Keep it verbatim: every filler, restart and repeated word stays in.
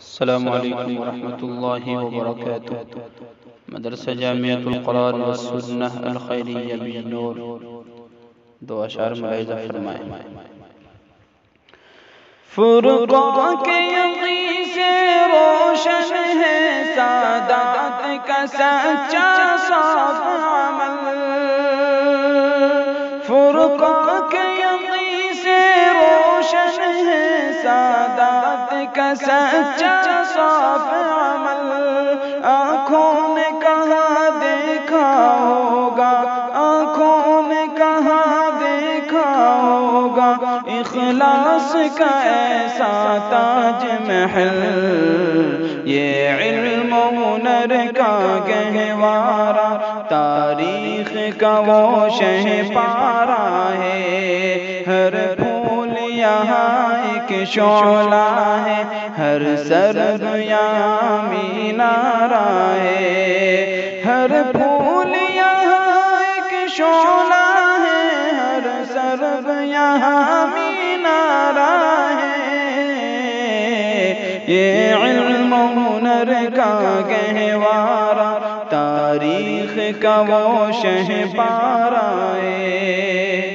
السلام علیکم ورحمۃ اللہ وبرکاتہ۔ مدرسہ جامعۃ القرآن والسنہ الخیریہ بالنور دو اشعار ملاحظہ فرمائیں۔ فرقوں کے یقین سے روشن ہے سعادت کا سچا صاف عمل، فرقوں کے یقین سے روشن ہے سعادت کا سچا صاف عمل۔ آنکھوں نے کہاں دیکھا ہوگا، آنکھوں نے کہاں دیکھا ہوگا اخلاص کا ایسا تاج محل، یہ علم و ہنر کا گہوارہ تاریخ کا وہ شہ پارا ہے۔ ہر پھول یہاں ایک شعلہ ہے، ہر سرب یہاں مینارہ ہے۔ ہر پھول یہاں ایک شعلہ ہے، ہر سرب یہاں مینارہ ہے۔ یہ علم و ہنر کا گہوارہ تاریخ کا وہ شہ پارا ہے۔